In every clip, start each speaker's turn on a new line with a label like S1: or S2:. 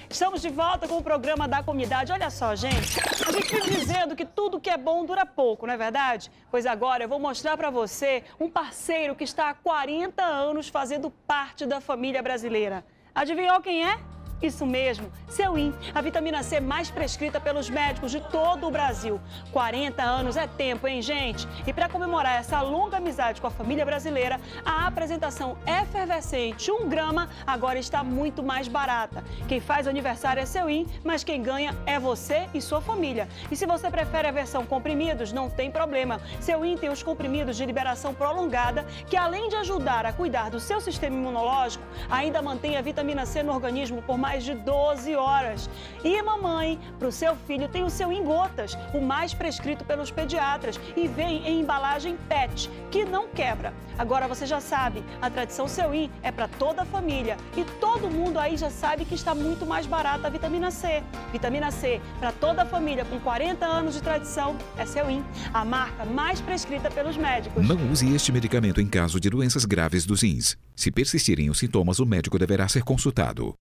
S1: Estamos de volta com o programa da comunidade. Olha só, gente, a gente vive dizendo que tudo que é bom dura pouco, não é verdade? Pois agora eu vou mostrar para você um parceiro que está há 40 anos fazendo parte da família brasileira. Adivinhou quem é? Isso mesmo, Seuin, a vitamina C mais prescrita pelos médicos de todo o Brasil. 40 anos é tempo, hein, gente? E para comemorar essa longa amizade com a família brasileira, a apresentação efervescente 1 grama agora está muito mais barata. Quem faz aniversário é Seuin, mas quem ganha é você e sua família. E se você prefere a versão comprimidos, não tem problema. Seuin tem os comprimidos de liberação prolongada, que além de ajudar a cuidar do seu sistema imunológico, ainda mantém a vitamina C no organismo por mais de 12 horas. E mamãe, para o seu filho tem o Seuin Gotas, o mais prescrito pelos pediatras, e vem em embalagem PET, que não quebra. Agora você já sabe, a tradição Seuin é para toda a família e todo mundo aí já sabe que está muito mais barata a vitamina C. Vitamina C para toda a família com 40 anos de tradição é Seuin, a marca mais prescrita pelos médicos.
S2: Não use este medicamento em caso de doenças graves dos rins. Se persistirem os sintomas, o médico deverá ser consultado.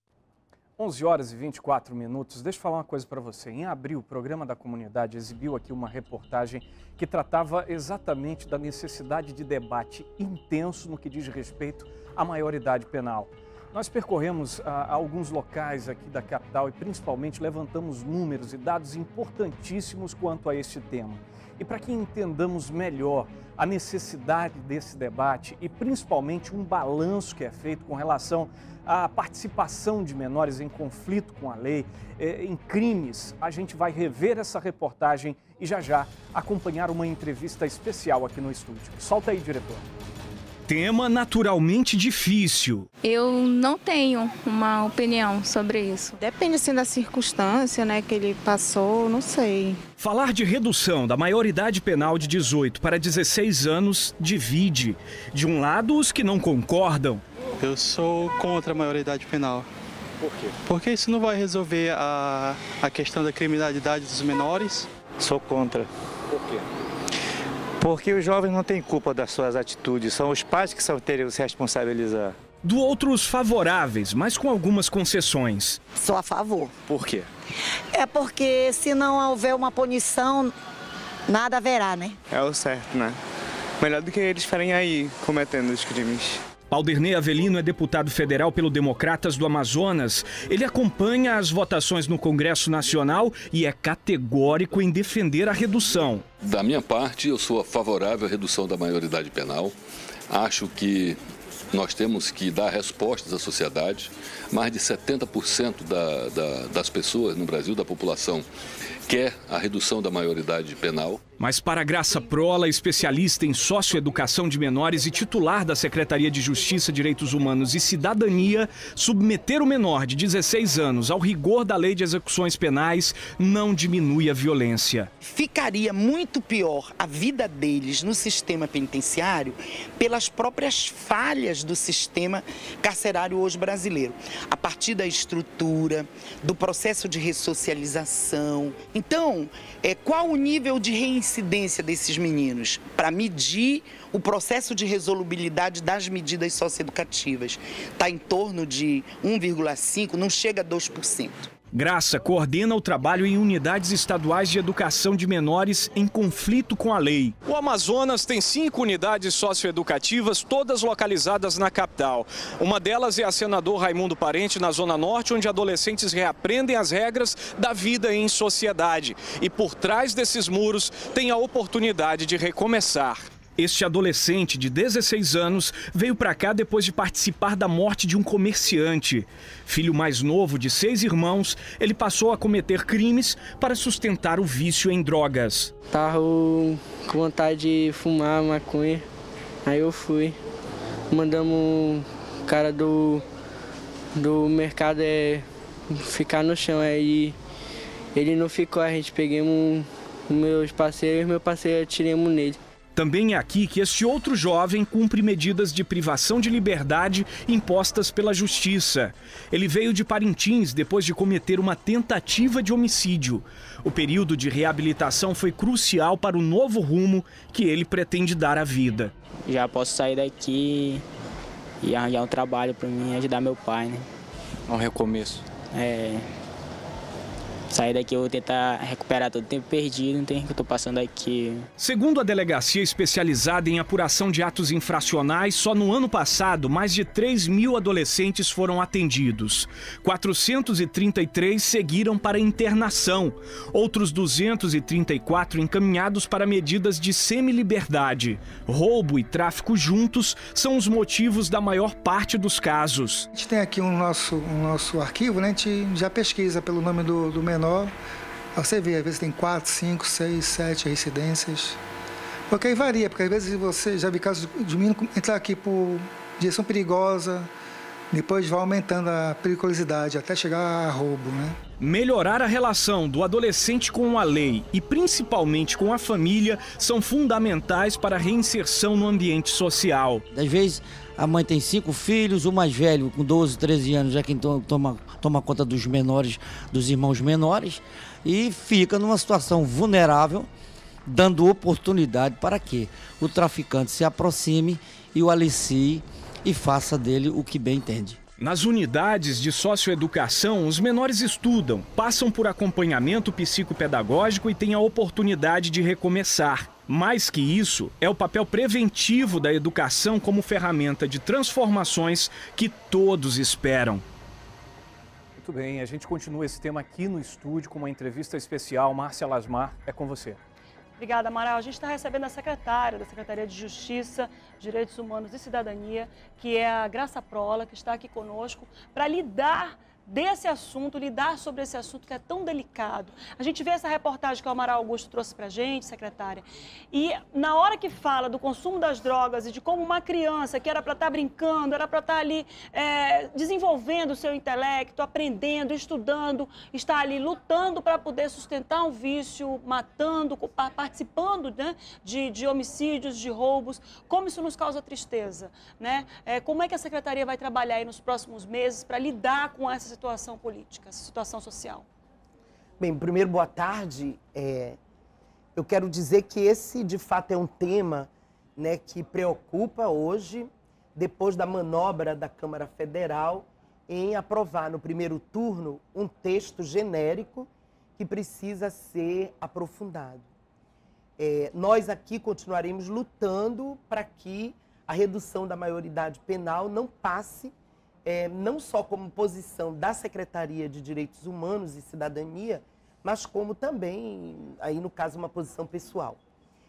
S3: 11 horas e 24 minutos. Deixa eu falar uma coisa para você. Em abril, o programa da comunidade exibiu aqui uma reportagem que tratava exatamente da necessidade de debate intenso no que diz respeito à maioridade penal. Nós percorremos alguns locais aqui da capital e principalmente levantamos números e dados importantíssimos quanto a este tema. E para que entendamos melhor a necessidade desse debate e principalmente um balanço que é feito com relação à participação de menores em conflito com a lei, em crimes, a gente vai rever essa reportagem e já acompanhar uma entrevista especial aqui no estúdio. Solta aí, diretor.
S4: Tema naturalmente difícil.
S5: Eu não tenho uma opinião sobre isso.
S6: Depende, assim, da circunstância, né, que ele passou, não sei.
S4: Falar de redução da maioridade penal de 18 para 16 anos divide. De um lado, os que não concordam.
S7: Eu sou contra a maioridade penal.
S3: Por quê?
S7: Porque isso não vai resolver a questão da criminalidade dos menores.
S8: Sou contra.
S3: Por quê?
S8: Porque os jovens não têm culpa das suas atitudes, são os pais que teriam que se responsabilizar.
S4: Do outro, os favoráveis, mas com algumas concessões.
S9: Sou a favor.
S3: Por quê?
S9: É porque se não houver uma punição, nada haverá, né?
S10: É o certo, né? Melhor do que eles ficarem aí cometendo os crimes.
S4: Alderney Avelino é deputado federal pelo Democratas do Amazonas. Ele acompanha as votações no Congresso Nacional e é categórico em defender a redução.
S11: Da minha parte, eu sou favorável à redução da maioridade penal. Acho que nós temos que dar respostas à sociedade. Mais de 70% das pessoas no Brasil, da população, quer a redução da maioridade penal.
S4: Mas para Graça Prola, especialista em socioeducação de menores e titular da Secretaria de Justiça, Direitos Humanos e Cidadania, submeter o menor de 16 anos ao rigor da Lei de Execuções Penais não diminui a violência.
S12: Ficaria muito pior a vida deles no sistema penitenciário pelas próprias falhas do sistema carcerário hoje brasileiro. A partir da estrutura, do processo de ressocialização. Então, qual o nível de reincidência desses meninos? Para medir o processo de resolubilidade das medidas socioeducativas. Está em torno de 1,5%, não chega a 2%.
S4: Graça coordena o trabalho em unidades estaduais de educação de menores em conflito com a lei. O Amazonas tem 5 unidades socioeducativas, todas localizadas na capital. Uma delas é a Senador Raimundo Parente, na Zona Norte, onde adolescentes reaprendem as regras da vida em sociedade. E por trás desses muros tem a oportunidade de recomeçar. Este adolescente de 16 anos veio para cá depois de participar da morte de um comerciante. Filho mais novo de 6 irmãos, ele passou a cometer crimes para sustentar o vício em drogas.
S13: Tava com vontade de fumar maconha, aí eu fui. Mandamos o cara do mercado ficar no chão, aí ele não ficou, a gente pegamos meus parceiros e meu parceiro atiramos nele.
S4: Também é aqui que este outro jovem cumpre medidas de privação de liberdade impostas pela justiça. Ele veio de Parintins depois de cometer uma tentativa de homicídio. O período de reabilitação foi crucial para o novo rumo que ele pretende dar à vida.
S13: Já posso sair daqui e arranjar um trabalho para mim, ajudar meu pai, né?
S3: Um recomeço.
S14: Sair daqui, eu vou tentar recuperar todo o tempo perdido, não tem que eu estou passando aqui.
S4: Segundo a Delegacia Especializada em Apuração de Atos Infracionais, só no ano passado, mais de 3.000 adolescentes foram atendidos. 433 seguiram para internação. Outros 234 encaminhados para medidas de semiliberdade. Roubo e tráfico juntos são os motivos da maior parte dos casos.
S15: A gente tem aqui o nosso arquivo, né? A gente já pesquisa pelo nome do menor. Você vê, às vezes tem 4, 5, 6, 7 reincidências. Porque aí varia, porque às vezes você já vê casos de menino entrar aqui por direção perigosa, depois vai aumentando a periculosidade até chegar a roubo, né?
S4: Melhorar a relação do adolescente com a lei e principalmente com a família são fundamentais para a reinserção no ambiente social.
S16: Às vezes a mãe tem 5 filhos, o mais velho com 12, 13 anos já quem toma conta dos menores, dos irmãos menores, e fica numa situação vulnerável, dando oportunidade para que o traficante se aproxime e o alicie e faça dele o que bem entende.
S4: Nas unidades de socioeducação, os menores estudam, passam por acompanhamento psicopedagógico e têm a oportunidade de recomeçar. Mais que isso, é o papel preventivo da educação como ferramenta de transformações que todos esperam.
S3: Muito bem, a gente continua esse tema aqui no estúdio com uma entrevista especial. Márcia Lasmar, é com você.
S1: Obrigada, Amaral. A gente está recebendo a secretária da Secretaria de Justiça, Direitos Humanos e Cidadania, que é a Graça Prola, que está aqui conosco para lidar sobre esse assunto que é tão delicado. A gente vê essa reportagem que o Amaral Augusto trouxe para a gente, secretária, e na hora que fala do consumo das drogas e de como uma criança que era para estar brincando, era para estar ali desenvolvendo o seu intelecto, aprendendo, estudando, está ali lutando para poder sustentar um vício, matando, participando, né, de homicídios, de roubos, como isso nos causa tristeza, né? Como é que a Secretaria vai trabalhar aí nos próximos meses para lidar com essa situação política, essa situação social?
S12: Bem, primeiro, boa tarde. Eu quero dizer que esse, de fato, é um tema, né, que preocupa hoje, depois da manobra da Câmara Federal em aprovar no primeiro turno um texto genérico que precisa ser aprofundado. Nós aqui continuaremos lutando para que a redução da maioridade penal não passe não só como posição da Secretaria de Direitos Humanos e Cidadania, mas como também, aí no caso, uma posição pessoal.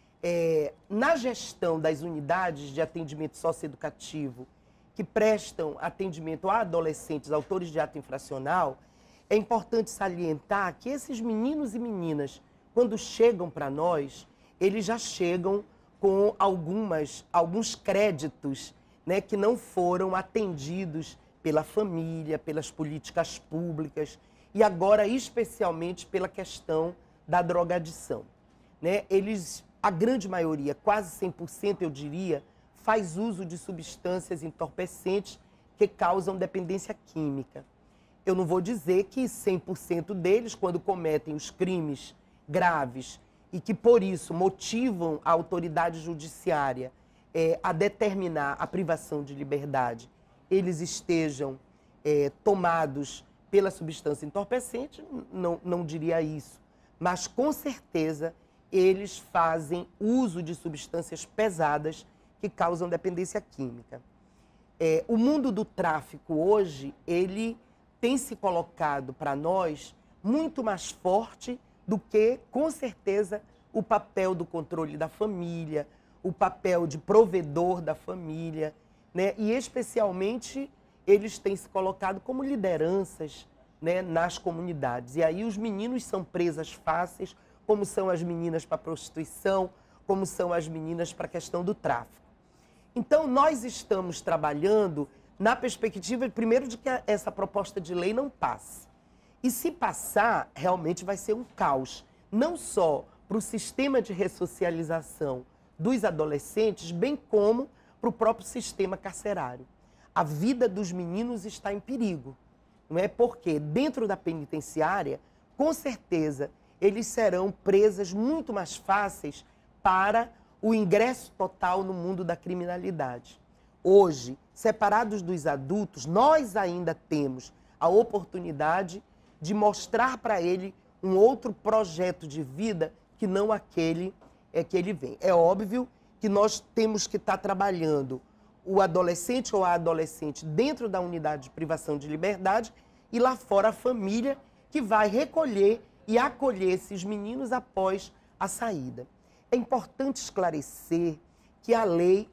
S12: Na gestão das unidades de atendimento socioeducativo que prestam atendimento a adolescentes autores de ato infracional, é importante salientar que esses meninos e meninas, quando chegam para nós, eles já chegam com alguns créditos, né, que não foram atendidos pela família, pelas políticas públicas e agora especialmente pela questão da drogadição, né? A grande maioria, quase 100% eu diria, faz uso de substâncias entorpecentes que causam dependência química. Eu não vou dizer que 100% deles, quando cometem os crimes graves e que por isso motivam a autoridade judiciária a determinar a privação de liberdade, eles estejam tomados pela substância entorpecente, não diria isso. Mas, com certeza, eles fazem uso de substâncias pesadas que causam dependência química. O mundo do tráfico hoje, ele tem se colocado para nós muito mais forte do que, com certeza, o papel do controle da família, o papel de provedor da família, né? E, especialmente, eles têm se colocado como lideranças, né, nas comunidades. E aí os meninos são presas fáceis, como são as meninas para a prostituição, como são as meninas para a questão do tráfico. Então, nós estamos trabalhando na perspectiva, primeiro, de que essa proposta de lei não passe. E se passar, realmente vai ser um caos, não só para o sistema de ressocialização dos adolescentes, bem como para o próprio sistema carcerário. A vida dos meninos está em perigo, não é? Porque dentro da penitenciária, com certeza, eles serão presas muito mais fáceis para o ingresso total no mundo da criminalidade. Hoje, separados dos adultos, nós ainda temos
S17: a oportunidade de mostrar para ele um outro projeto de vida que não aquele que ele vem. É óbvio que nós temos que estar trabalhando o adolescente ou a adolescente dentro da unidade de privação de liberdade e lá fora a família que vai recolher e acolher esses meninos após a saída. É importante esclarecer que a Lei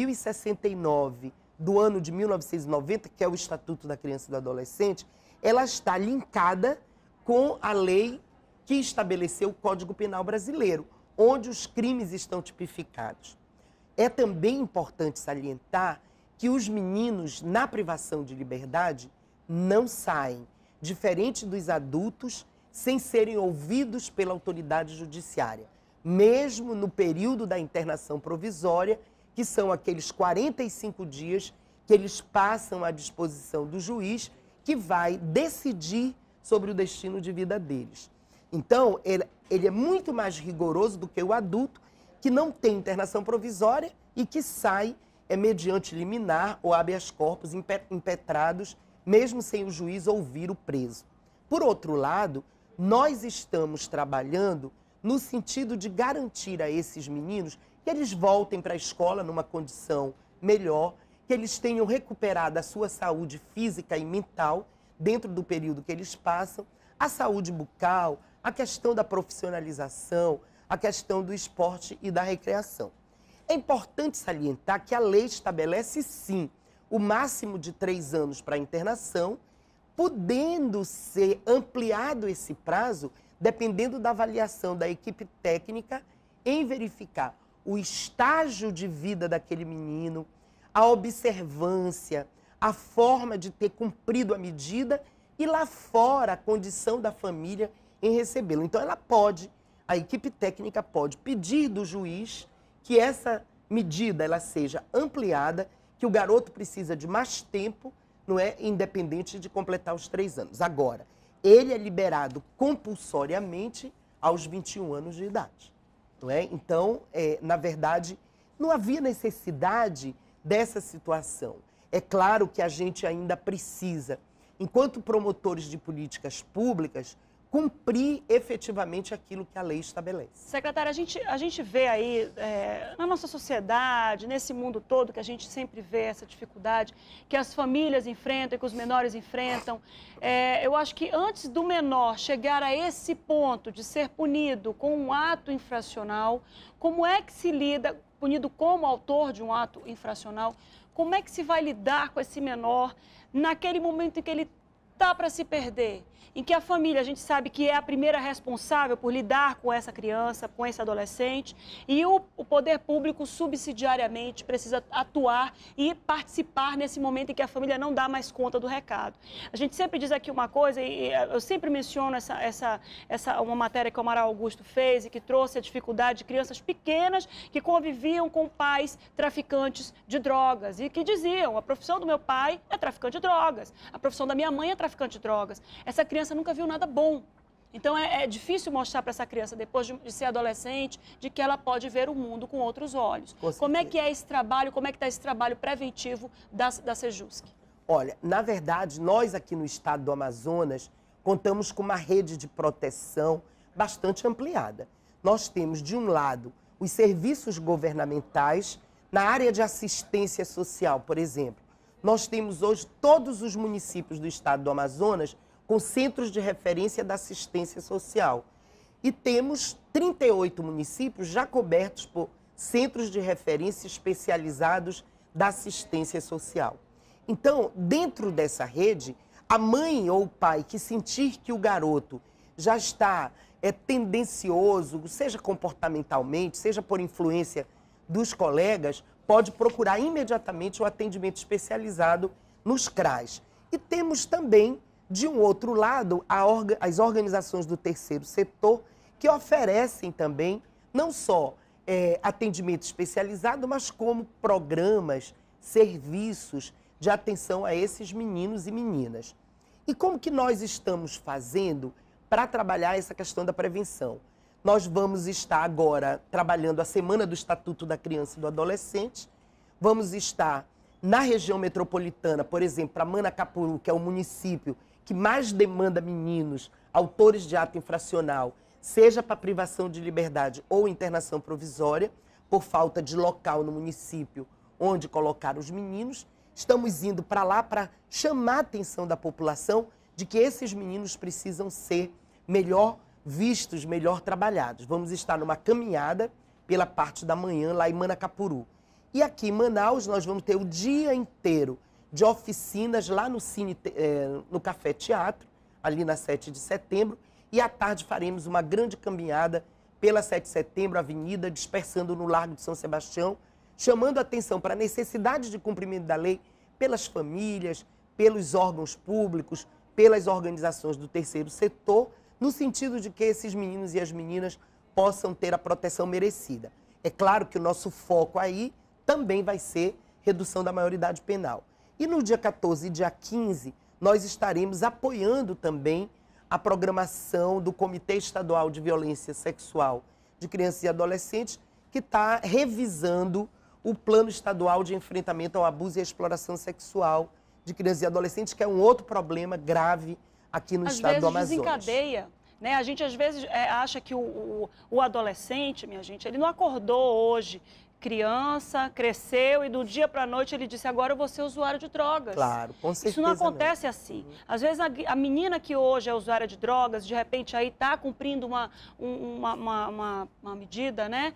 S17: 8.069 do ano de 1990, que é o Estatuto da Criança e do Adolescente, ela está linkada com a lei que estabeleceu o Código Penal brasileiro, onde os crimes estão tipificados. É também importante salientar que os meninos na privação de liberdade não saem, diferente dos adultos, sem serem ouvidos pela autoridade judiciária, mesmo no período da internação provisória, que são aqueles 45 dias que eles passam à disposição do juiz, que vai decidir sobre o destino de vida deles. Então, ele é muito mais rigoroso do que o adulto, que não tem internação provisória e que sai mediante liminar ou habeas corpus impetrados, mesmo sem o juiz ouvir o preso. Por outro lado, nós estamos trabalhando no sentido de garantir a esses meninos que eles voltem para a escola numa condição melhor, que eles tenham recuperado a sua saúde física e mental dentro do período que eles passam, a saúde bucal, a questão da profissionalização, a questão do esporte e da recreação. É importante salientar que a lei estabelece, sim, o máximo de 3 anos para a internação, podendo ser ampliado esse prazo, dependendo da avaliação da equipe técnica, em verificar o estágio de vida daquele menino, a observância, a forma de ter cumprido a medida e lá fora a condição da família em recebê-lo. Então a equipe técnica pode pedir do juiz que essa medida ela seja ampliada, que o garoto precisa de mais tempo, não é, independente de completar os 3 anos. Agora, ele é liberado compulsoriamente aos 21 anos de idade. Não é? Então, na verdade, não havia necessidade dessa situação. É claro que a gente ainda precisa, enquanto promotores de políticas públicas, cumprir efetivamente aquilo que a lei estabelece.
S1: Secretária, a gente vê aí, na nossa sociedade, nesse mundo todo, que a gente sempre vê essa dificuldade que as famílias enfrentam, que os menores enfrentam. Eu acho que antes do menor chegar a esse ponto de ser punido com um ato infracional, como é que se lida, punido como autor de um ato infracional, como é que se vai lidar com esse menor naquele momento em que ele está para se perder? Em que a família, a gente sabe que é a primeira responsável por lidar com essa criança, com esse adolescente, e o poder público subsidiariamente precisa atuar e participar nesse momento em que a família não dá mais conta do recado. A gente sempre diz aqui uma coisa, e eu sempre menciono uma matéria que o Amaral Augusto fez e que trouxe a dificuldade de crianças pequenas que conviviam com pais traficantes de drogas e que diziam: a profissão do meu pai é traficante de drogas, a profissão da minha mãe é traficante de drogas. Essa criança nunca viu nada bom. Então é difícil mostrar para essa criança, depois de ser adolescente, de que ela pode ver o mundo com outros olhos. Como é que é esse trabalho, como é que está esse trabalho preventivo da Sejusc?
S17: Olha, na verdade, nós aqui no estado do Amazonas contamos com uma rede de proteção bastante ampliada. Nós temos, de um lado, os serviços governamentais na área de assistência social, por exemplo. Nós temos hoje todos os municípios do estado do Amazonas com centros de referência da assistência social. E temos 38 municípios já cobertos por centros de referência especializados da assistência social. Então, dentro dessa rede, a mãe ou o pai que sentir que o garoto já está tendencioso, seja comportamentalmente, seja por influência dos colegas, pode procurar imediatamente o atendimento especializado nos CRAs. E temos também, de um outro lado, as organizações do terceiro setor, que oferecem também, não só atendimento especializado, mas como programas, serviços de atenção a esses meninos e meninas. E como que nós estamos fazendo para trabalhar essa questão da prevenção? Nós vamos estar agora trabalhando a Semana do Estatuto da Criança e do Adolescente. Vamos estar na região metropolitana, por exemplo, para Manacapuru, que é o município que mais demanda meninos, autores de ato infracional, seja para privação de liberdade ou internação provisória, por falta de local no município onde colocar os meninos. Estamos indo para lá para chamar a atenção da população de que esses meninos precisam ser melhor vistos, melhor trabalhados. Vamos estar numa caminhada pela parte da manhã lá em Manacapuru. E aqui em Manaus nós vamos ter o dia inteiro de oficinas lá no Café Teatro, ali na 7 de setembro, e à tarde faremos uma grande caminhada pela 7 de setembro, avenida, dispersando no Largo de São Sebastião, chamando a atenção para a necessidade de cumprimento da lei pelas famílias, pelos órgãos públicos, pelas organizações do terceiro setor, no sentido de que esses meninos e as meninas possam ter a proteção merecida. É claro que o nosso foco aí também vai ser redução da maioridade penal. E no dia 14 e dia 15, nós estaremos apoiando também a programação do Comitê Estadual de Violência Sexual de Crianças e Adolescentes, que está revisando o Plano Estadual de Enfrentamento ao Abuso e à Exploração Sexual de Crianças e Adolescentes, que é um outro problema grave aqui no estado do Amazonas.
S1: Desencadeia, né? A gente às vezes acha que o adolescente, minha gente, ele não acordou hoje, criança, cresceu e do dia para a noite ele disse, agora eu vou ser usuário de drogas.
S17: Claro, com certeza.
S1: Isso não acontece assim. Às vezes a menina que hoje é usuária de drogas, de repente aí está cumprindo uma medida, né?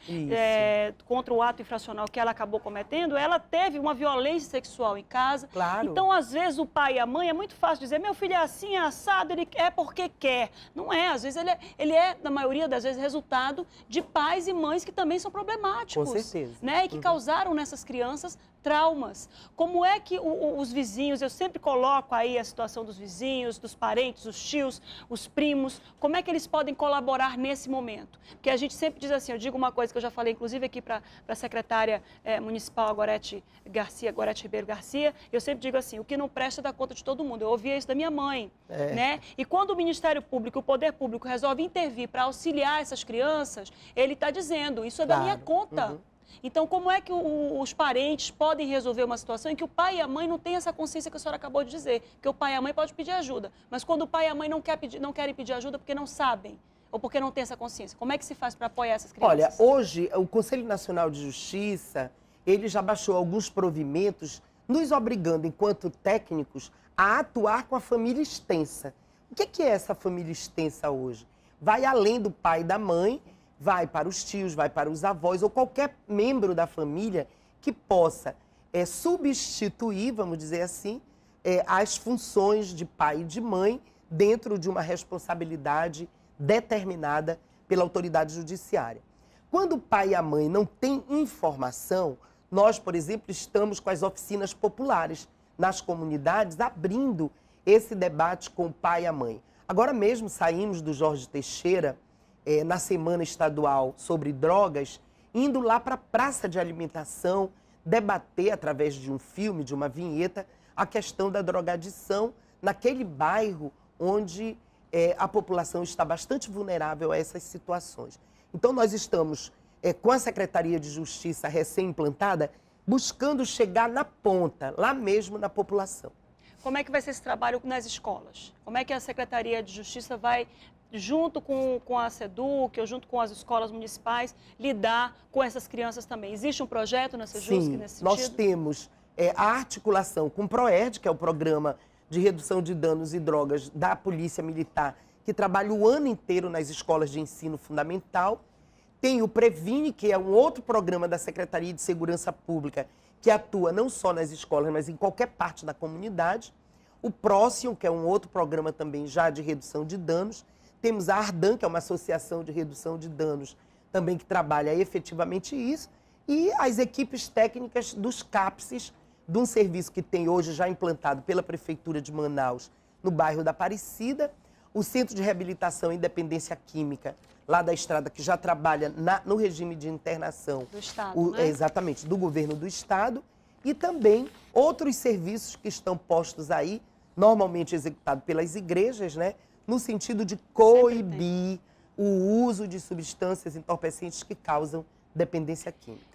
S1: Contra o ato infracional que ela acabou cometendo, ela teve uma violência sexual em casa.
S17: Claro.
S1: Então, às vezes, o pai e a mãe, é muito fácil dizer, meu filho é assim, é assado, ele é porque quer. Não é, às vezes ele é, na maioria das vezes, resultado de pais e mães que também são problemáticos.
S17: Com certeza.
S1: Né, e que causaram nessas crianças traumas. Como é que os vizinhos, eu sempre coloco aí a situação dos vizinhos, dos parentes, os tios, os primos, como é que eles podem colaborar nesse momento? Porque a gente sempre diz assim, eu digo uma coisa que eu já falei, inclusive aqui para a secretária municipal, Gorete Ribeiro Garcia, eu sempre digo assim, o que não presta dá conta de todo mundo. Eu ouvia isso da minha mãe, né? E quando o Ministério Público, o Poder Público resolve intervir para auxiliar essas crianças, ele está dizendo, isso é da minha conta. Então, como é que os parentes podem resolver uma situação em que o pai e a mãe não têm essa consciência que a senhora acabou de dizer? Que o pai e a mãe podem pedir ajuda, mas quando o pai e a mãe não querem pedir ajuda porque não sabem, ou porque não têm essa consciência, como é que se faz para apoiar essas crianças?
S17: Olha, hoje o Conselho Nacional de Justiça, ele já baixou alguns provimentos, nos obrigando, enquanto técnicos, a atuar com a família extensa. O que é essa família extensa hoje? Vai além do pai e da mãe, vai para os tios, vai para os avós ou qualquer membro da família que possa substituir, vamos dizer assim, as funções de pai e de mãe dentro de uma responsabilidade determinada pela autoridade judiciária. Quando o pai e a mãe não têm informação, nós, por exemplo, estamos com as oficinas populares nas comunidades, abrindo esse debate com o pai e a mãe. Agora mesmo saímos do Jorge Teixeira, na Semana Estadual sobre Drogas, indo lá para a praça de alimentação, debater através de um filme, de uma vinheta, a questão da drogadição naquele bairro onde a população está bastante vulnerável a essas situações. Então nós estamos com a Secretaria de Justiça recém-implantada, buscando chegar na ponta, lá mesmo na população.
S1: Como é que vai ser esse trabalho nas escolas? Como é que a Secretaria de Justiça vai, junto com a SEDUC, ou junto com as escolas municipais, lidar com essas crianças também? Existe um projeto na SEJUSC nesse sentido?
S17: Nós temos a articulação com o PROERD, que é o Programa de Redução de Danos e Drogas da Polícia Militar, que trabalha o ano inteiro nas escolas de ensino fundamental. Tem o Previne, que é um outro programa da Secretaria de Segurança Pública, que atua não só nas escolas, mas em qualquer parte da comunidade. O Próximo, que é um outro programa também já de redução de danos. Temos a Ardan, que é uma associação de redução de danos, também que trabalha efetivamente isso. E as equipes técnicas dos CAPSES, de um serviço que tem hoje já implantado pela Prefeitura de Manaus, no bairro da Aparecida. O Centro de Reabilitação e Dependência Química, lá da Estrada, que já trabalha no regime de internação.
S1: Do Estado, né?
S17: Exatamente, do governo do Estado. E também outros serviços que estão postos aí, normalmente executados pelas igrejas, né? No sentido de coibir o uso de substâncias entorpecentes que causam dependência química.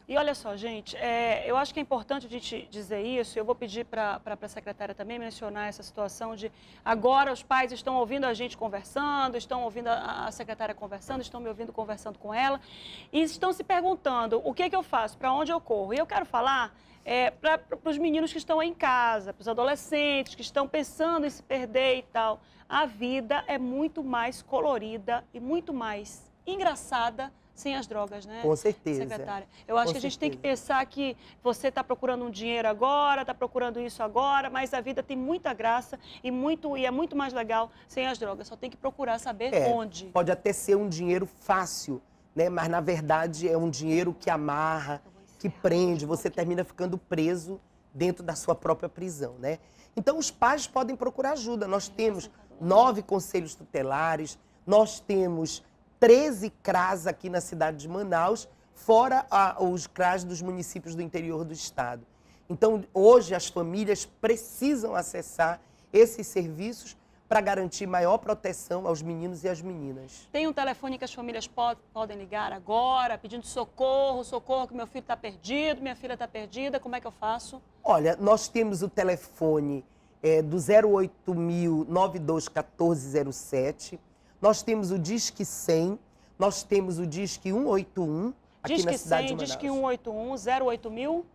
S1: E olha só, gente, eu acho que é importante a gente dizer isso. Eu vou pedir para a secretária também mencionar essa situação de agora os pais estão ouvindo a gente conversando, estão ouvindo a secretária conversando, estão me ouvindo conversando com ela e estão se perguntando o que é que eu faço, para onde eu corro. E eu quero falar para os meninos que estão em casa, para os adolescentes que estão pensando em se perder e tal. A vida é muito mais colorida e muito mais engraçada sem as drogas, né?
S17: Com certeza.
S1: Secretária. Eu acho que a gente tem que pensar que você está procurando um dinheiro agora, está procurando isso agora, mas a vida tem muita graça e é muito mais legal sem as drogas. Só tem que procurar saber onde.
S17: Pode até ser um dinheiro fácil, né? Mas na verdade é um dinheiro que amarra, que prende, você termina ficando preso dentro da sua própria prisão, né? Então os pais podem procurar ajuda. Nós temos 9 conselhos tutelares, nós temos 13 CRAs aqui na cidade de Manaus, fora os CRAs dos municípios do interior do estado. Então, hoje, as famílias precisam acessar esses serviços para garantir maior proteção aos meninos e às meninas.
S1: Tem um telefone que as famílias podem ligar agora, pedindo socorro que meu filho está perdido, minha filha está perdida, como é que eu faço?
S17: Olha, nós temos o telefone do 08000 921407, nós temos o Disque 100, nós temos o Disque 181, aqui na cidade de Manaus.
S1: Disque 181, 08000?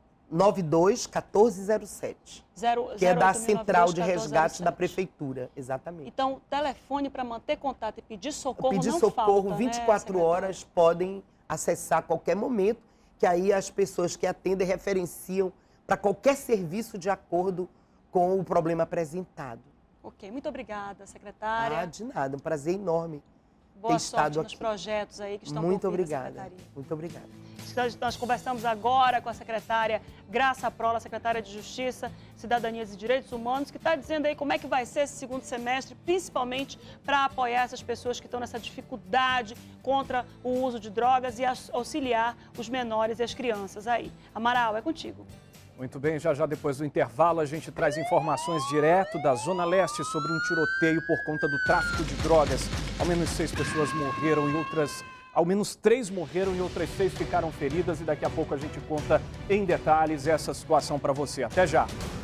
S17: 921407, que é da Central de Resgate da Prefeitura, exatamente.
S1: Então, telefone para manter contato e pedir socorro
S17: não falta,
S1: Pedir socorro
S17: 24 horas, podem acessar a qualquer momento, que aí as pessoas que atendem referenciam para qualquer serviço de acordo com o problema apresentado.
S1: Ok, muito obrigada, secretária.
S17: De nada, um prazer enorme
S1: Boa
S17: ter estado
S1: sorte nos
S17: aqui.
S1: projetos aí que estão
S17: Muito
S1: por vir da
S17: obrigada,
S1: secretaria.
S17: muito obrigada.
S1: Nós conversamos agora com a secretária Graça Prola, secretária de Justiça, Cidadanias e Direitos Humanos, que está dizendo aí como é que vai ser esse segundo semestre, principalmente para apoiar essas pessoas que estão nessa dificuldade contra o uso de drogas e auxiliar os menores e as crianças aí. Amaral, é contigo.
S3: Muito bem, já depois do intervalo a gente traz informações direto da Zona Leste sobre um tiroteio por conta do tráfico de drogas. Ao menos 6 pessoas morreram e ao menos 3 morreram e outras 6 ficaram feridas e daqui a pouco a gente conta em detalhes essa situação para você. Até já!